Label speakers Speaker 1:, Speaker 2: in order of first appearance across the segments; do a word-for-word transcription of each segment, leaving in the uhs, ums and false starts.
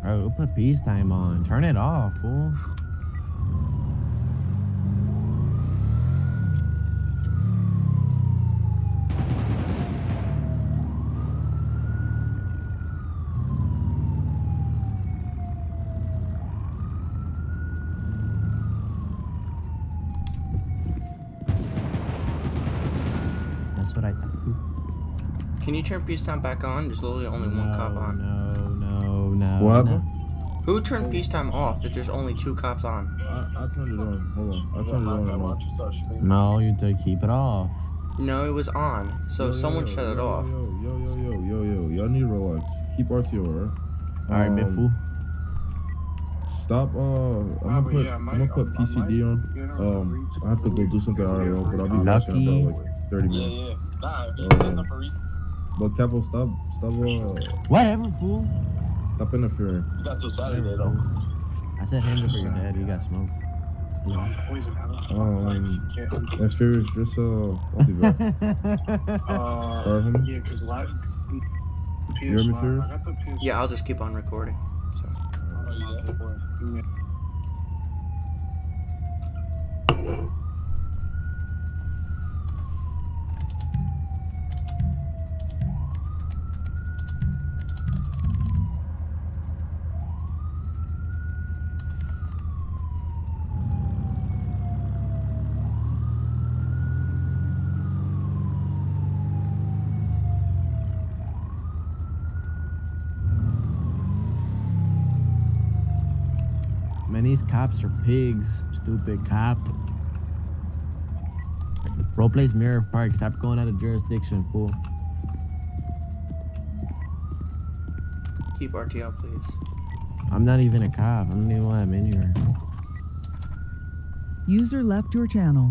Speaker 1: Bro, we'll put peacetime on. Turn it off, fool. That's what I thought.
Speaker 2: Can you turn peacetime back on? There's literally only
Speaker 1: no,
Speaker 2: one cop on.
Speaker 1: No, no, no.
Speaker 3: What
Speaker 1: no.
Speaker 3: happened?
Speaker 2: Who turned peacetime off if there's only two cops on?
Speaker 3: I, I turned it on. Hold on. I turned it on and off.
Speaker 1: No, you have to keep it off.
Speaker 2: No, it was on. So
Speaker 3: Yo, yo,
Speaker 2: someone
Speaker 3: yo,
Speaker 2: shut
Speaker 3: yo,
Speaker 2: it
Speaker 3: yo,
Speaker 2: off.
Speaker 3: Yo, yo, yo, yo, yo, yo. Y'all need to relax. Keep R T O, right?
Speaker 1: Alright,
Speaker 3: um,
Speaker 1: big fool.
Speaker 3: Stop. Uh, I'm gonna put. I'm gonna put P C D on. Um, I have to go do something I R L, but I'll be back in about like thirty minutes. Yeah, yeah. Um, but Capo, stop, stop. Uh,
Speaker 1: Whatever, fool.
Speaker 3: Stop interfering.
Speaker 4: You got till Saturday though.
Speaker 1: I said him before you're dead. You got smoked.
Speaker 3: Um, that's serious. Just uh, I'll be back. uh, yeah, cause live. You hear me, serious?
Speaker 2: Yeah, I'll just keep on recording. So.
Speaker 1: Man, these cops are pigs. Stupid cop. Roleplays Mirror Park. Stop going out of jurisdiction, fool.
Speaker 2: Keep R T O, please.
Speaker 1: I'm not even a cop. I don't even know why I'm in here.
Speaker 5: User left your channel.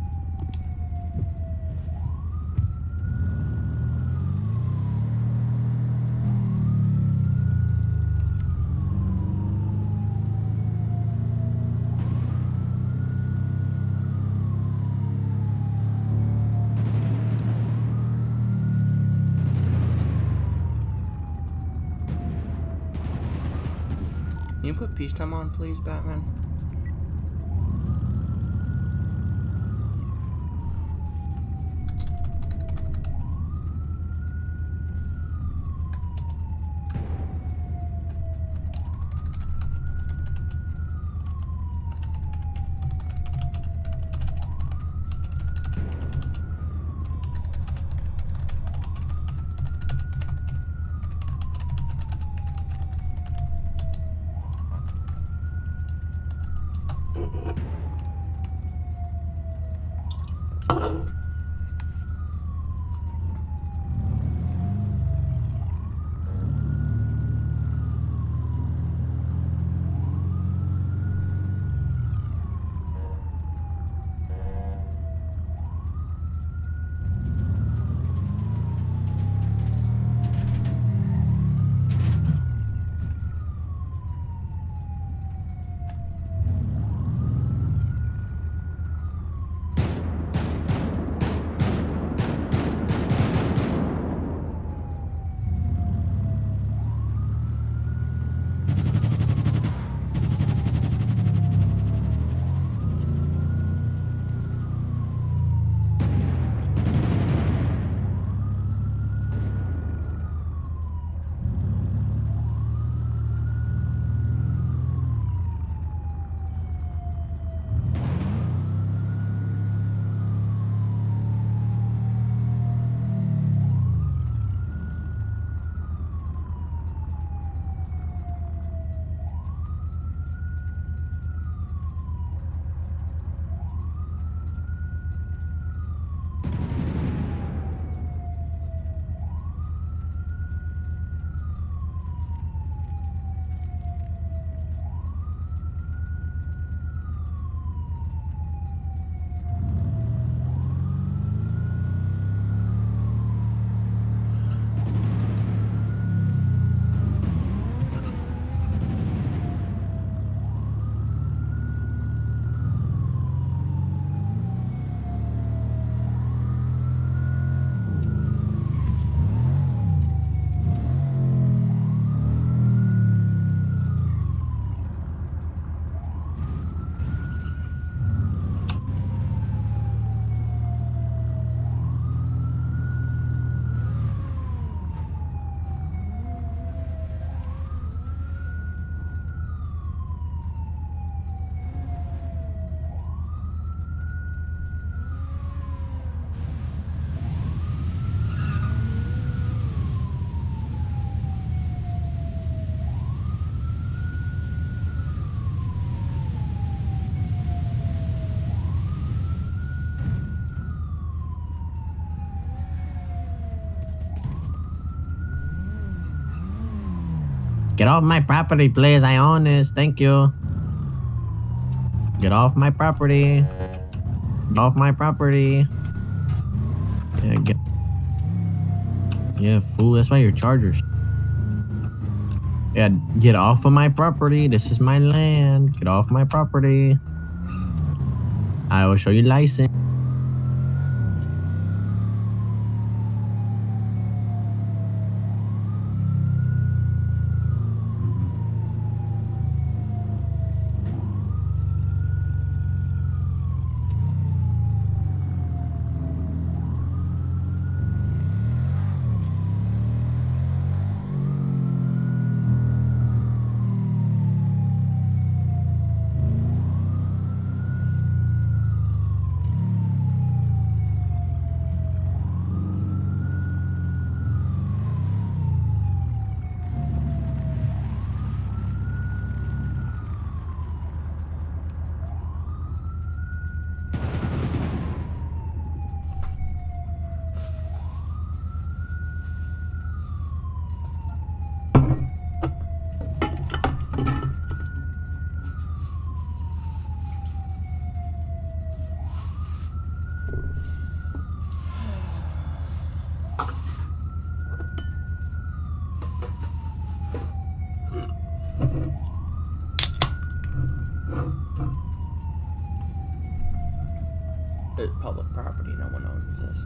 Speaker 2: Can you put peacetime on, please, Batman?
Speaker 1: Get off my property, please. I own this. Thank you. Get off my property. Get off my property. Yeah, get. Yeah, fool. That's why your chargers. Yeah, get off of my property. This is my land. Get off my property. I will show you license.
Speaker 2: It's public property. No one owns this.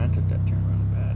Speaker 2: took that turn really bad.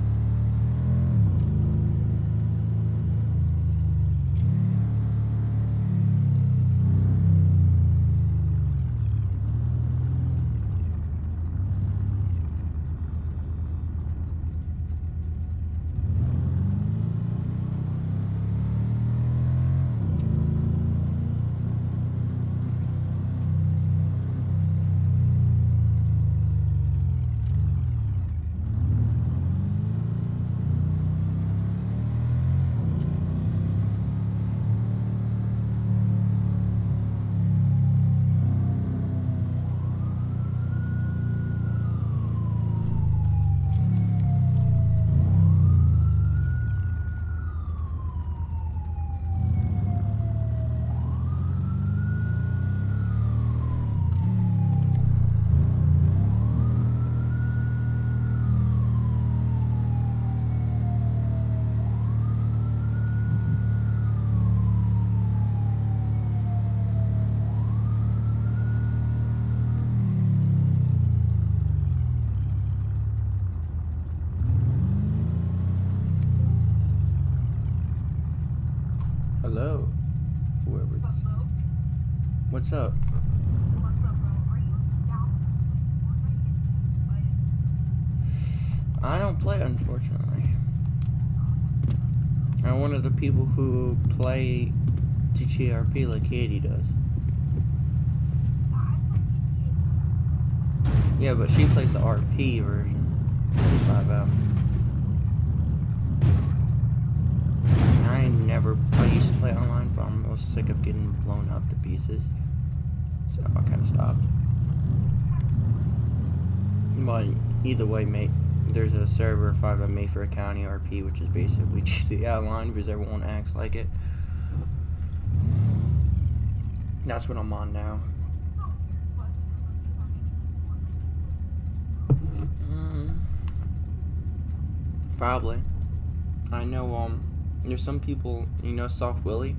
Speaker 2: Hello, whoever this is. What's up? I don't play, unfortunately. I'm one of the people who play G T A R P like Katie does. Yeah, but she plays the R P version. It's FiveM. I never, I used to play online, but I'm almost sick of getting blown up to pieces. So I kind of stopped. But either way, mate, there's a server, FiveM Mayfair County R P, which is basically G T A Online because everyone acts like it. That's what I'm on now. Mm, probably. I know, um, there's some people, you know, Soft Willie?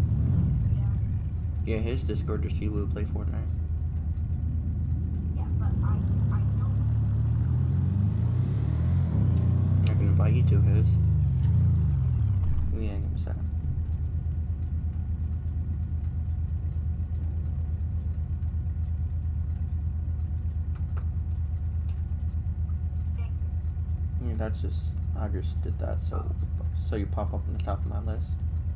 Speaker 2: Yeah, his Discord just people who play Fortnite.
Speaker 4: Yeah, but I, I know.
Speaker 2: I can invite you to his. Yeah, give me a second. Yeah, that's just, I just did that so so you pop up on the top of my list.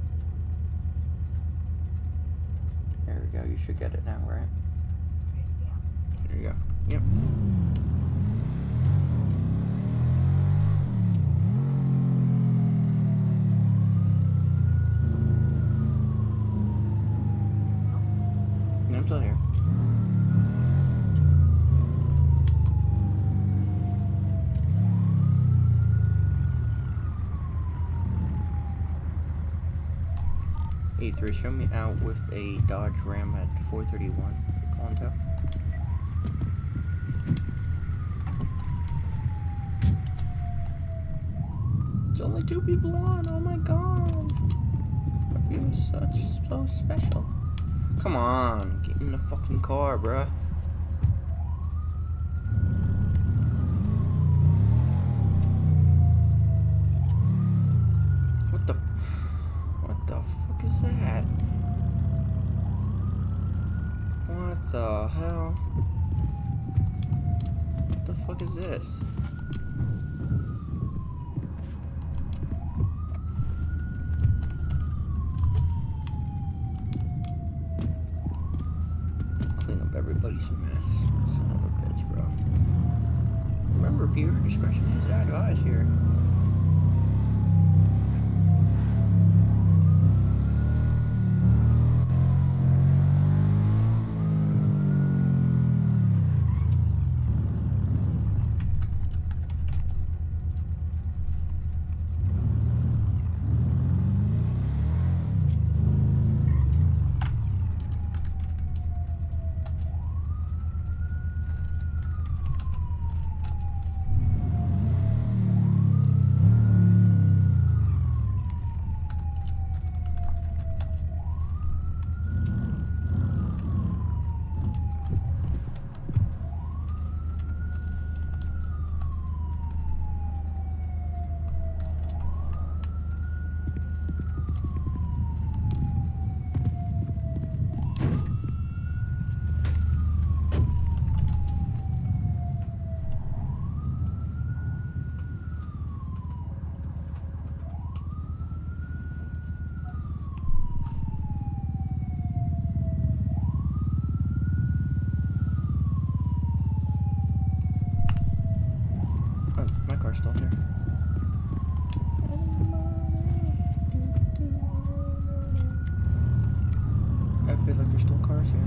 Speaker 2: There we go, you should get it now, right? There you go. Yep. I'm still here. E three, show me out with a Dodge Ram at four thirty-one. Conto. It's only two people on. Oh my god. I feel such so special. Come on, get in the fucking car, bruh. What the? What the fuck is that? What the hell? What the fuck is this? Clean up everybody's mess. Son of a bitch, bro. Remember, viewer discretion is advised here. cars still here. I feel like there's still cars here.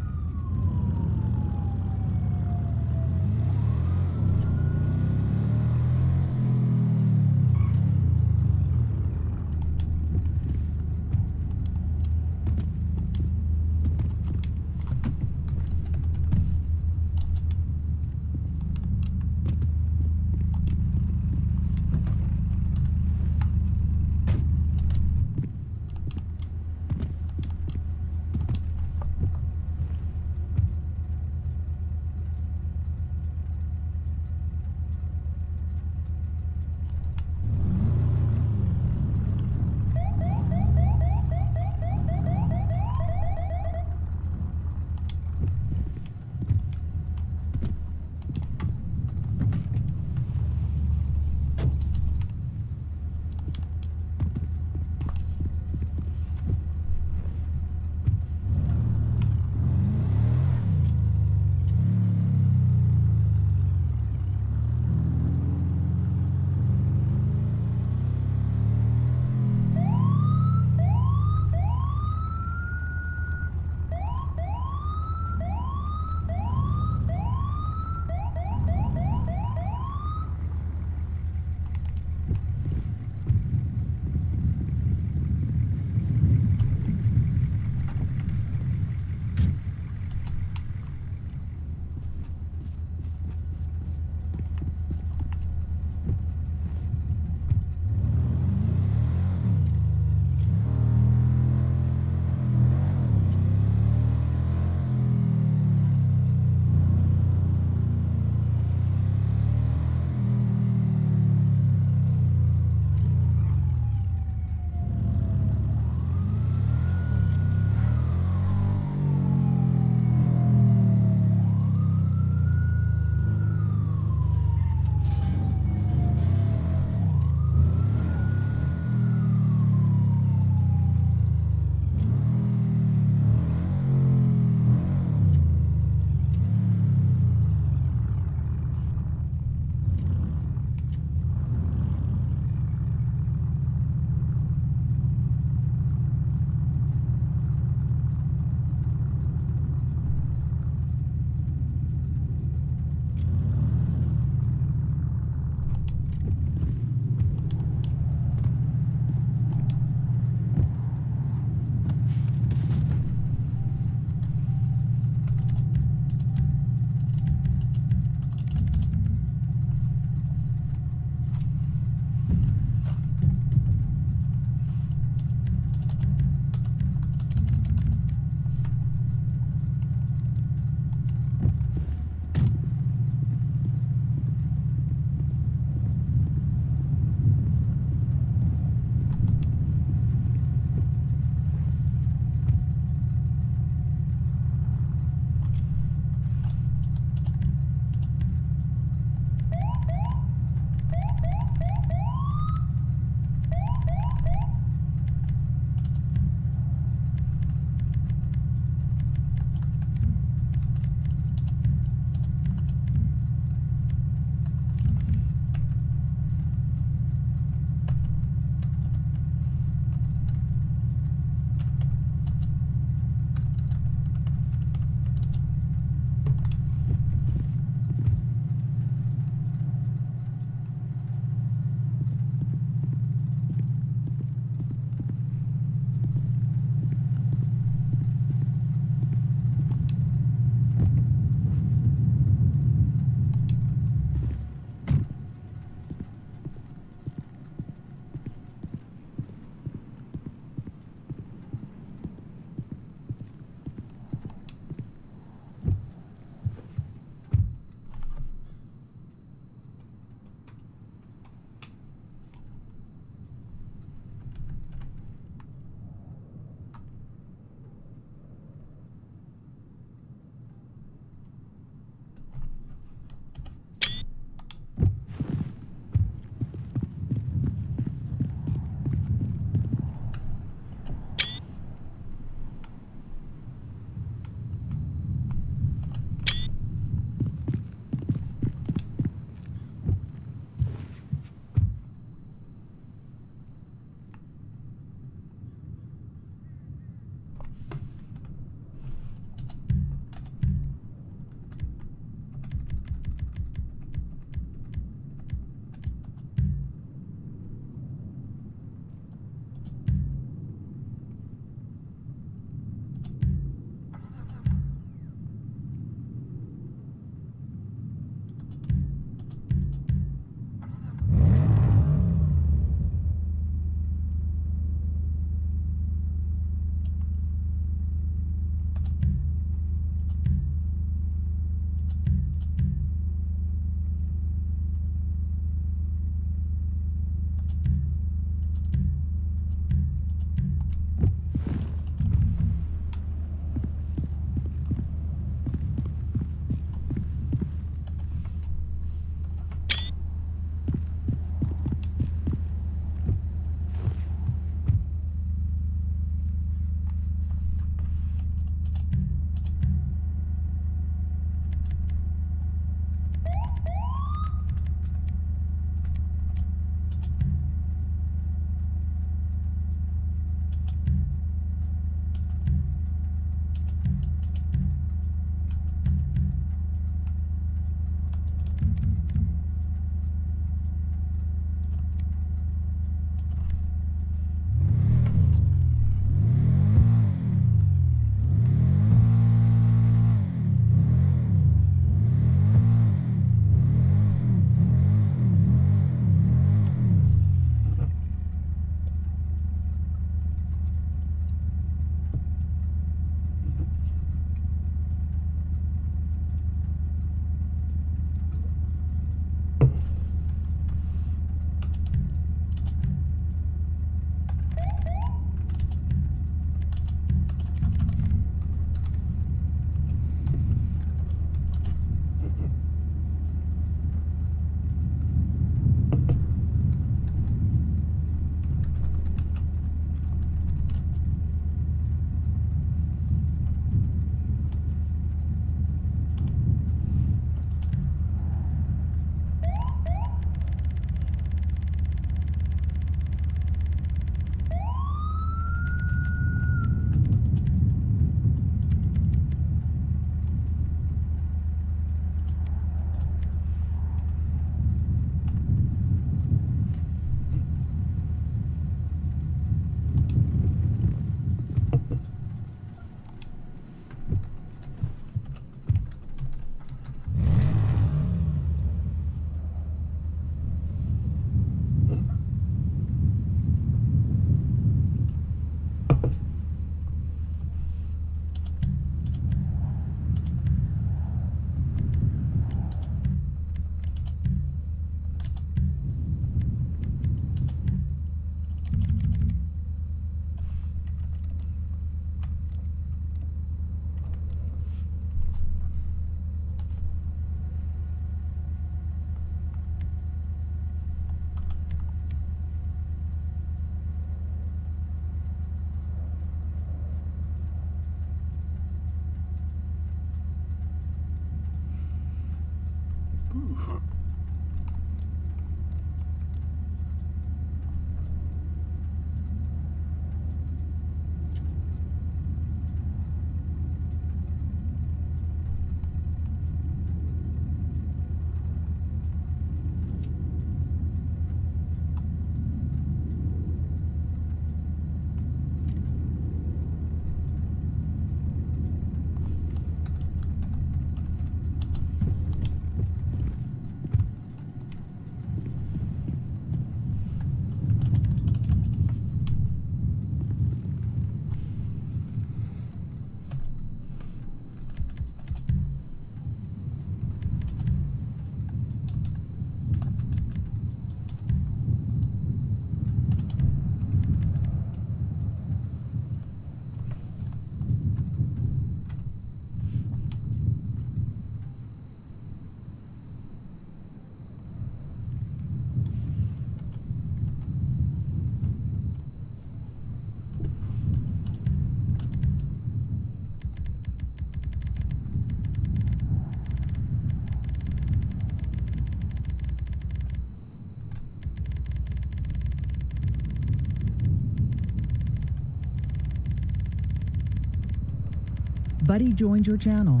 Speaker 4: Buddy joined your channel.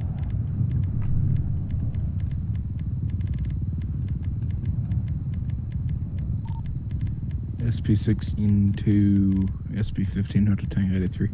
Speaker 5: S P sixteen to S P fifteen out of tank eighty-three.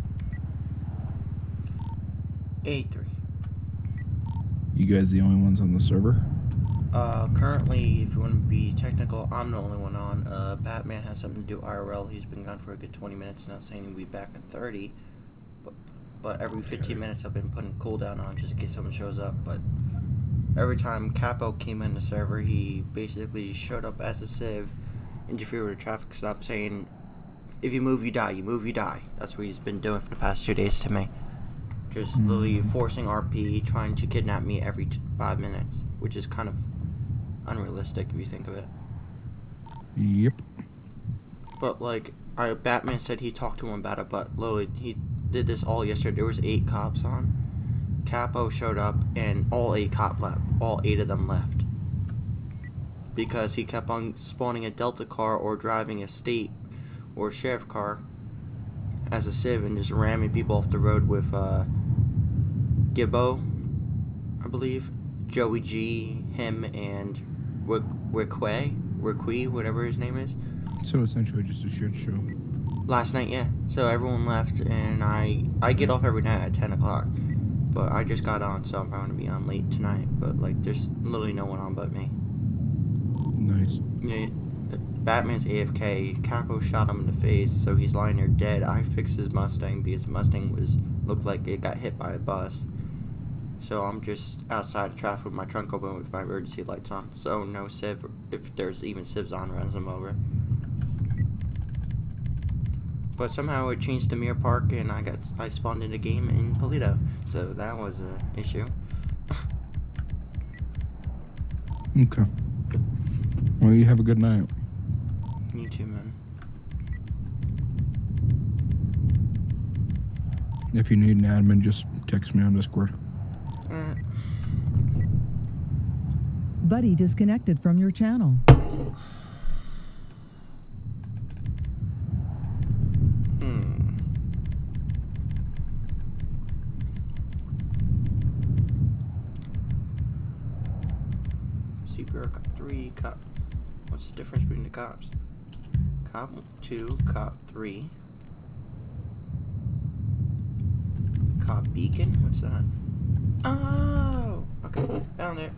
Speaker 2: eighty-three.
Speaker 5: You guys the only ones on the server?
Speaker 2: Uh, currently, if you want to be technical, I'm the only one on. Uh, Batman has something to do I R L. He's been gone for a good twenty minutes now, saying he'll be back in thirty. But, but every fifteen minutes I've been putting cooldown on just in case someone shows up. But every time Capo came in the server, he basically showed up as a civ, interfered with a traffic stop, saying, if you move, you die. You move, you die. That's what he's been doing for the past two days to me. Just mm. literally forcing R P, trying to kidnap me every t five minutes, which is kind of unrealistic if you think of it.
Speaker 5: Yep.
Speaker 2: But like, I, Batman said he talked to him about it, but literally he did this all yesterday. There was eight cops on. Capo showed up, and all eight cop left. All eight of them left because he kept on spawning a Delta car or driving a state or sheriff car as a civ and just ramming people off the road with uh, Gibbo, I believe, Joey G, him, and Rique, Rique, whatever his name is.
Speaker 5: So essentially just a shit show.
Speaker 2: Last night, yeah. So everyone left, and I I get off every night at ten o'clock. But I just got on, so I'm probably gonna be on late tonight. But like, there's literally no one on but me.
Speaker 5: Nice.
Speaker 2: Yeah, Batman's A F K. Capo shot him in the face, so he's lying there dead. I fixed his Mustang because Mustang was looked like it got hit by a bus. So I'm just outside of traffic with my trunk open with my emergency lights on. So no civ, if there's even civs on, runs them over. But somehow it changed to Mirror Park, and I got I spawned in a game in Polito. So that was an issue.
Speaker 5: Okay. Well, you have a good night.
Speaker 2: You too, man.
Speaker 5: If you need an admin, just text me on Discord.
Speaker 2: Alright.
Speaker 4: Buddy disconnected from your channel.
Speaker 2: Hmm. C P R cop three, cop. What's the difference between the cops? Cop two, cop three. Cop beacon? What's that? Oh! Okay, found it.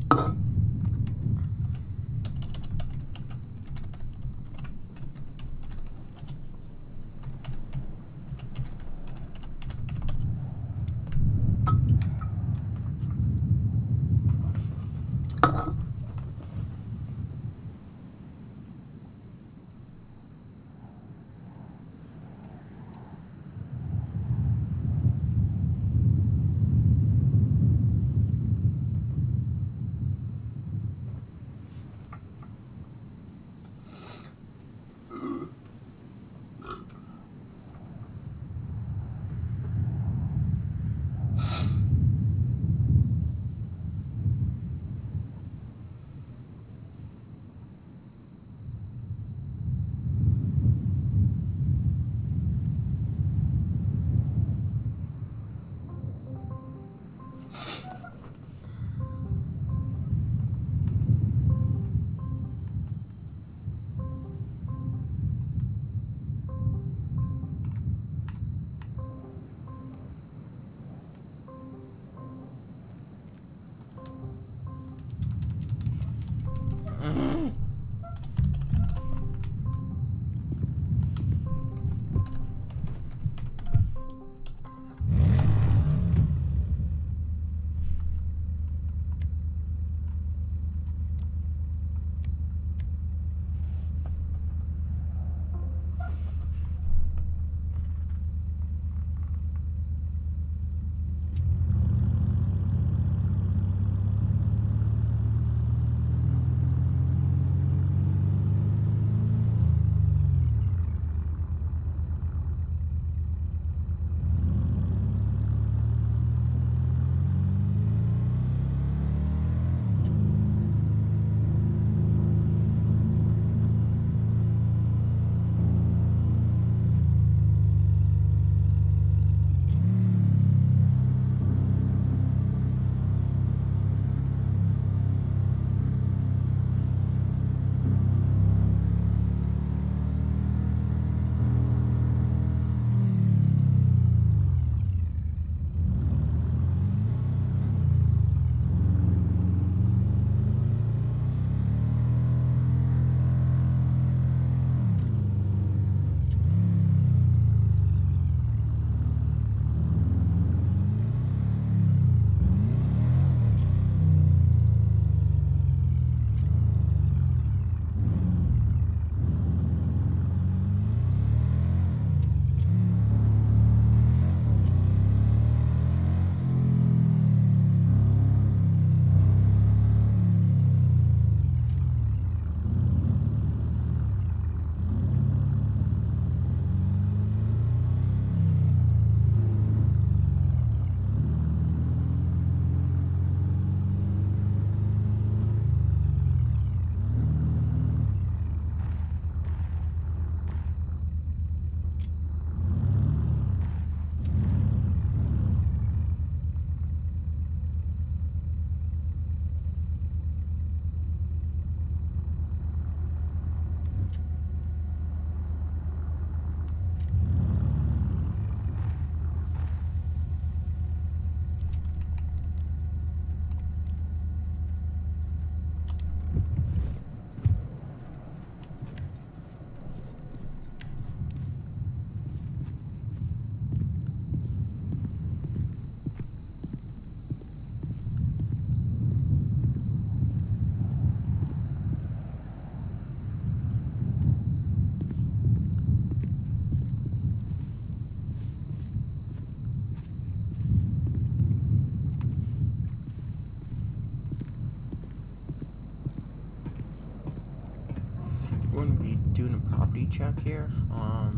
Speaker 2: Check here. Um,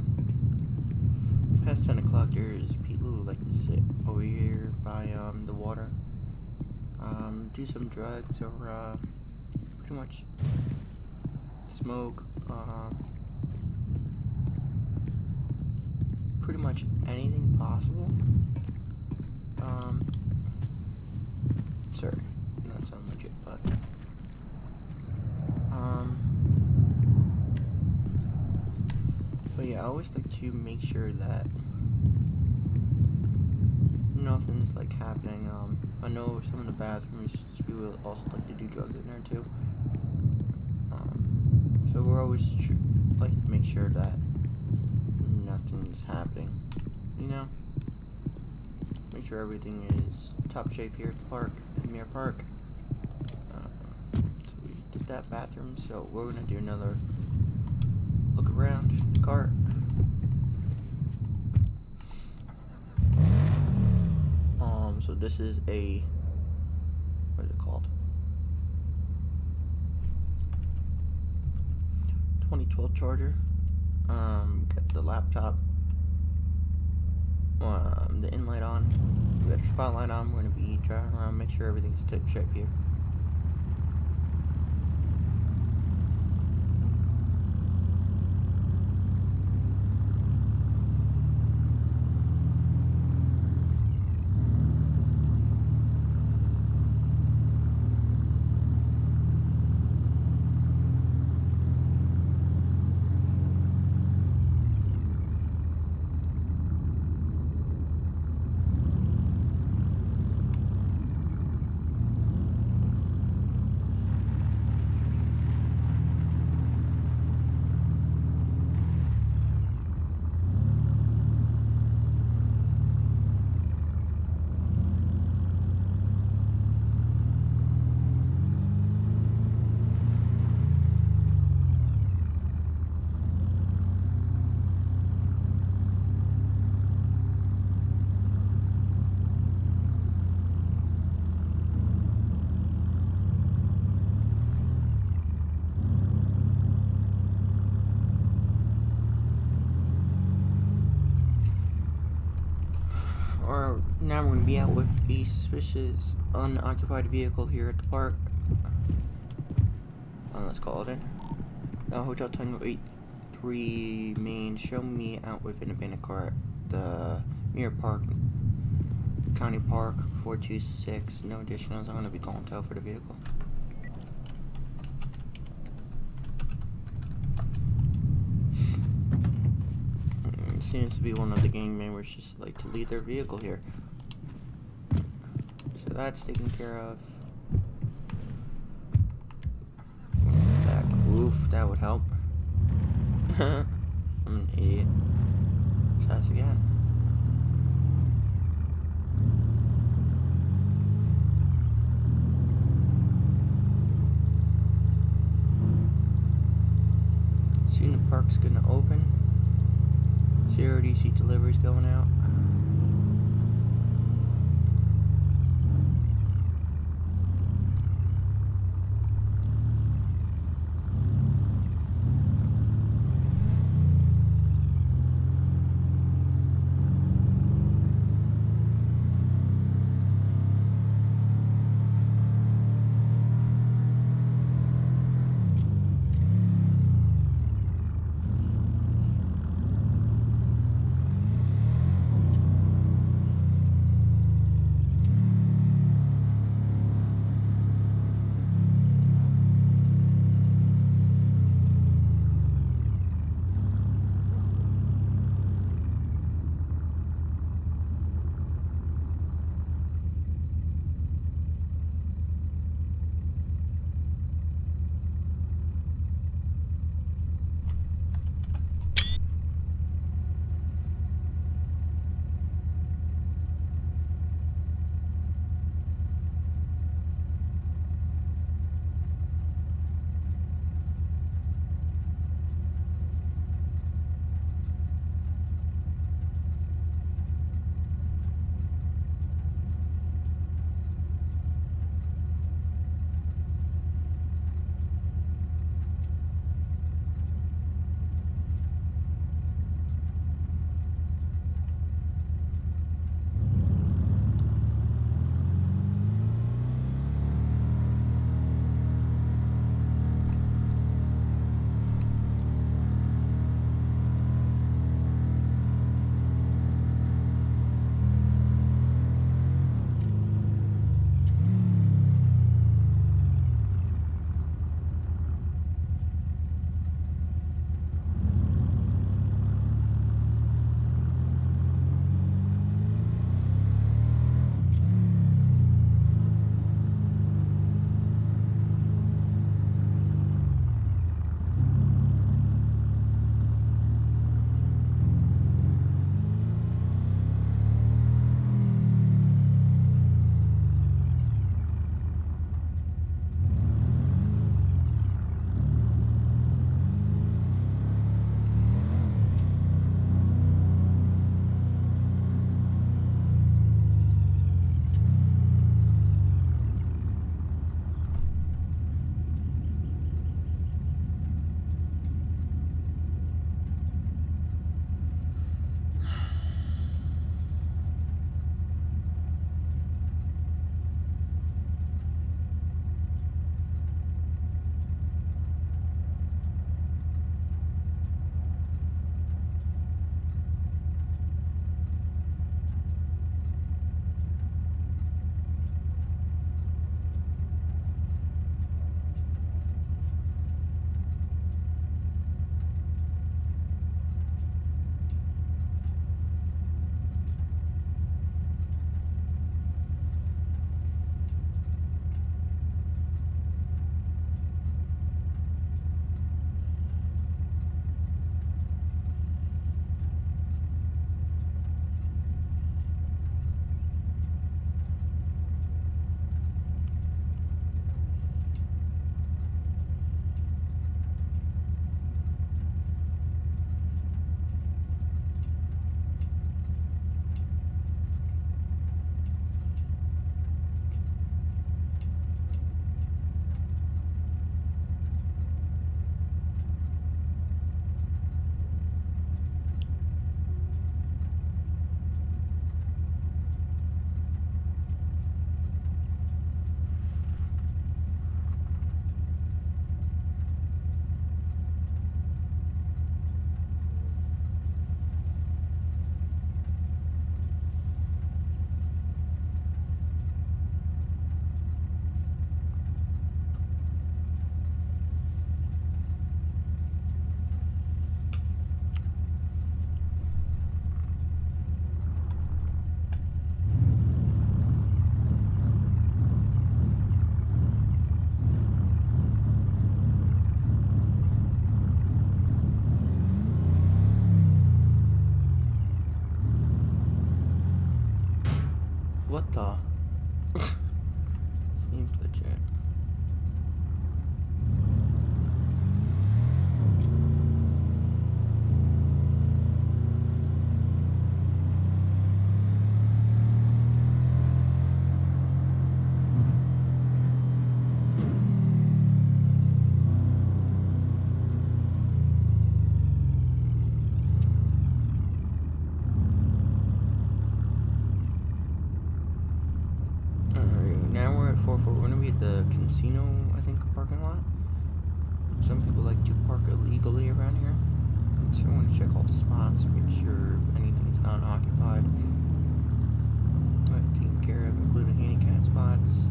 Speaker 2: past ten o'clock, there's people who like to sit over here by um the water, um, do some drugs or uh, pretty much smoke, uh, pretty much anything possible. Um, sorry, not sound legit, but um. But yeah, I always like to make sure that nothing's like happening um I know some of the bathrooms people also like to do drugs in there too. Um, so we're always tr like to make sure that nothing's happening. You know, make sure everything is top shape here at the park, at Mirror Park. Uh, so we did that bathroom. So we're gonna do another look around the cart. Um, so this is a, what is it called? twenty twelve Charger. Um, got the laptop, um, the in light on. We got a spotlight on. We're gonna be driving around, make sure everything's tip shape here. Or now we're gonna be out with a suspicious unoccupied vehicle here at the park. Uh, let's call it in. Uh, Hotel Tango eight three Main. Show me out with an abandoned car at the Mirror Park, County Park four two six. No additionals. I'm gonna be calling tow for the vehicle. Seems to be one of the gang members just like to leave their vehicle here. So that's taken care of. Back. Oof, that would help. I'm an idiot. Try this again. Soon the park's gonna open. Zero D C deliveries going out. casino, I think, parking lot. Some people like to park illegally around here. So I want to check all the spots, make sure if anything's not occupied. But taken care of, including handicap spots.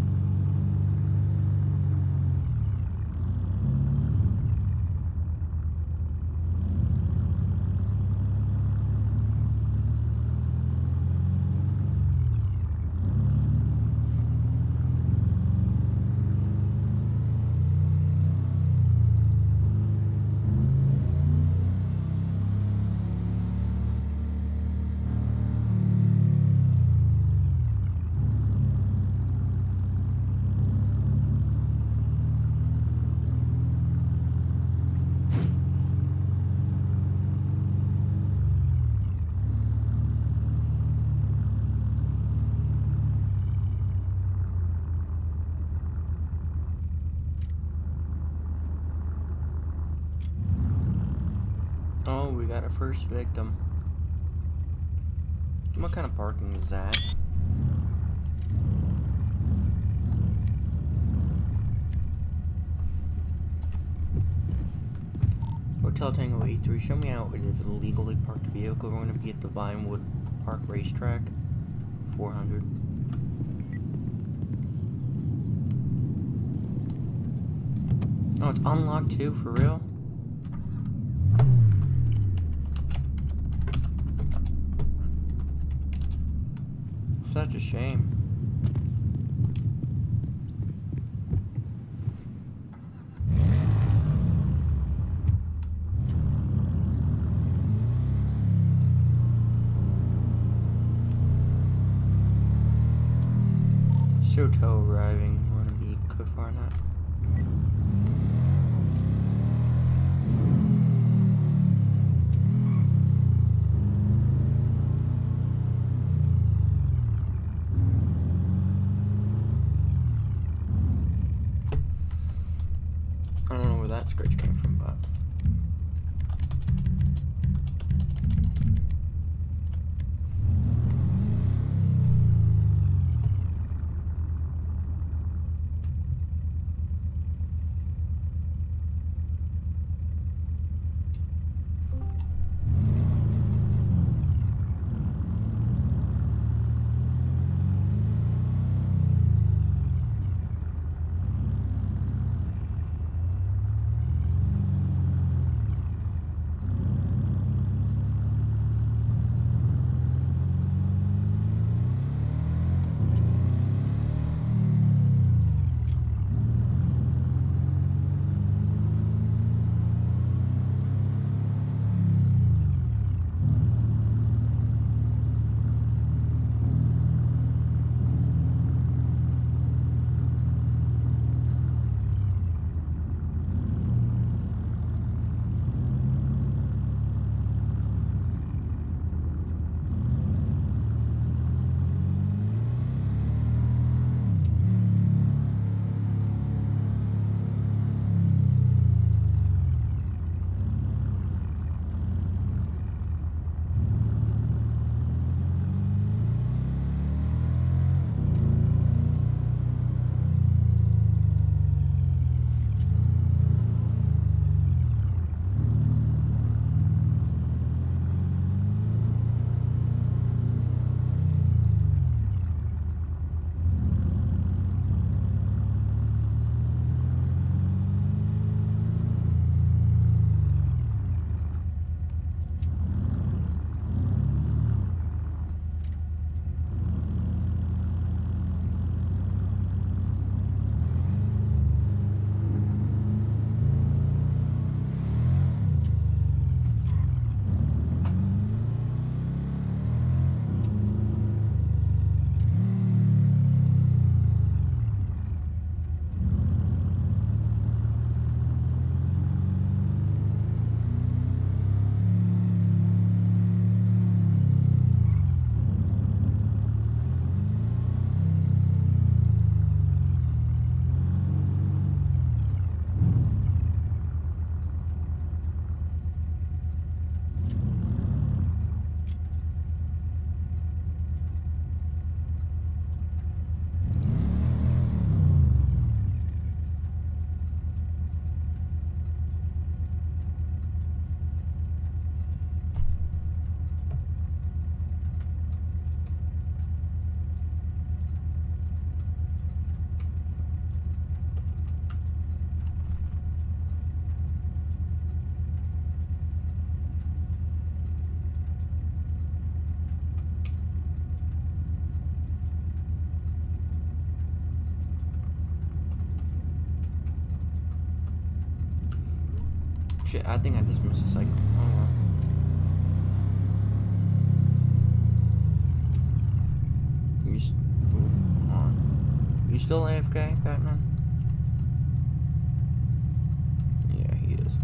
Speaker 2: Oh, we got our first victim. What kind of parking is that? Hotel Tango eight three, show me out if an illegally parked vehicle. We're going to be at the Vinewood Park Racetrack. four hundred. Oh, it's unlocked too, for real? Such a shame. Soto arriving. We're gonna be good for that. I don't know where that scratch came from, but shit, I think I just missed a cycle. Oh well. You, st Ooh, on. You still A F K, Batman? Yeah, he is.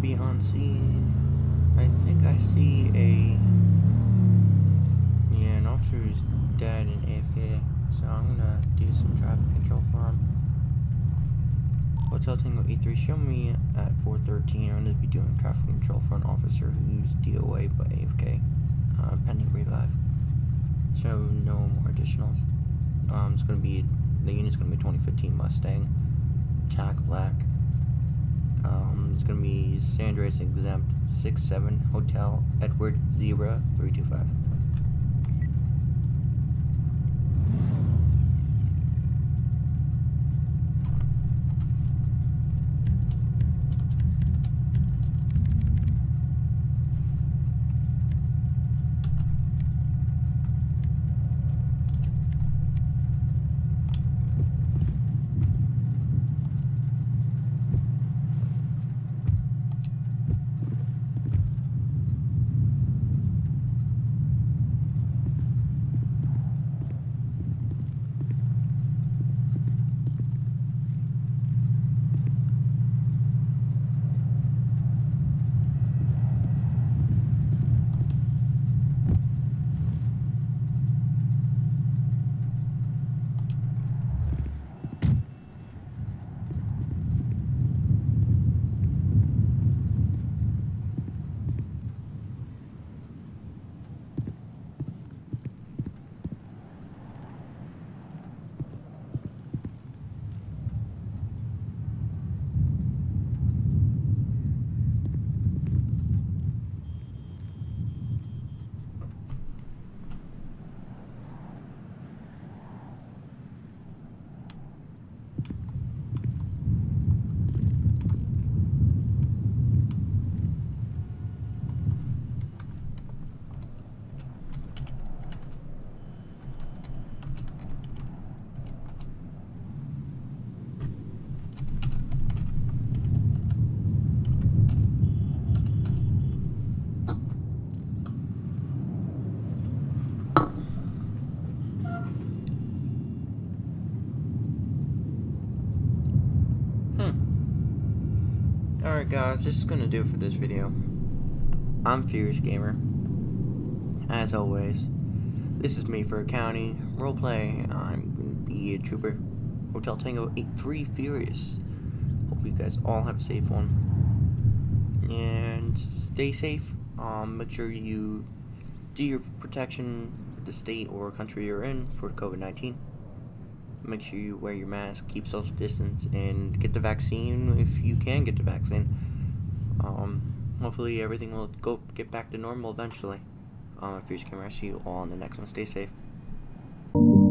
Speaker 2: be on scene. I think I see a... Yeah, an officer is dead in A F K. So I'm gonna do some traffic control for him. Hotel Tango E three, show me at four thirteen. I'm gonna be doing traffic control for an officer who's D O A but A F K. Uh, pending revive. So no more additionals. Um, it's gonna be... The unit's gonna be twenty fifteen Mustang. Tac Black. Um, it's gonna be San Andreas exempt six seven Hotel Edward Zebra three two five. Alright guys, this is gonna do it for this video. I'm Furious Gamer. As always, this is Mayfair County Roleplay. I'm gonna be a trooper. Hotel Tango eight three Furious. Hope you guys all have a safe one. And stay safe. Um, make sure you do your protection with the state or country you're in for COVID nineteen. Make sure you wear your mask, keep social distance, and get the vaccine if you can get the vaccine. Um, hopefully everything will go get back to normal eventually. Um, if you're just camera, I see you all in the next one. Stay safe.